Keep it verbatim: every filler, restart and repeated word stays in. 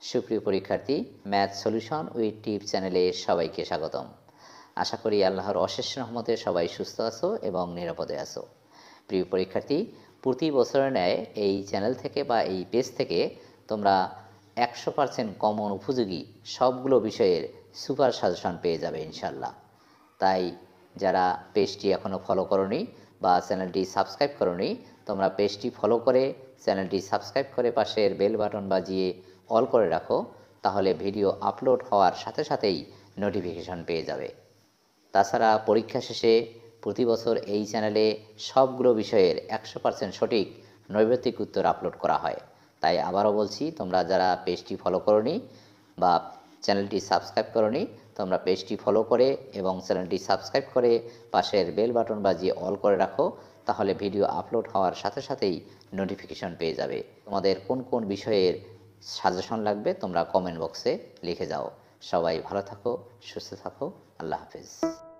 সুপ্রিয় পরীক্ষার্থী, math solution with টিপ চ্যানেলে সবাইকে স্বাগতম। আশা করি আল্লাহর অশেষ রহমতে সবাই সুস্থ আছো এবং নিরাপদে আছো। প্রিয় পরীক্ষার্থী, প্রতি বছরের ন্যায় এই চ্যানেল থেকে বা এই পেজ থেকে তোমরা একশো পার্সেন্ট কমন উপযোগী সবগুলো বিষয়ের সুপার সাজেশন পেয়ে যাবে ইনশাল্লাহ। তাই যারা পেজটি এখনও ফলো করোনি বা চ্যানেলটি সাবস্ক্রাইব করোনি, তোমরা পেজটি ফলো করে চ্যানেলটি সাবস্ক্রাইব করে পাশের বেল বাটন বাজিয়ে অল করে রাখো, তাহলে ভিডিও আপলোড হওয়ার সাথে সাথেই নোটিফিকেশন পেয়ে যাবে। তাছাড়া পরীক্ষা শেষে প্রতি বছর এই চ্যানেলে সবগুলো বিষয়ের একশো পার্সেন্ট সঠিক নৈর্ব্যক্তিক উত্তর আপলোড করা হয়। তাই আবারও বলছি, তোমরা যারা পেজটি ফলো করোনি বা চ্যানেলটি সাবস্ক্রাইব করোনি, তোমরা পেজটি ফলো করে এবং চ্যানেলটি সাবস্ক্রাইব করে পাশের বেল বাটন বাজিয়ে অল করে রাখো, তাহলে ভিডিও আপলোড হওয়ার সাথে সাথেই নোটিফিকেশন পেয়ে যাবে। তোমাদের কোন কোন বিষয়ের সাজেশন লাগবে তোমরা কমেন্ট বক্সে লিখে যাও। সবাই ভালো থাকো, সুস্থ থাকো। আল্লাহ হাফেজ।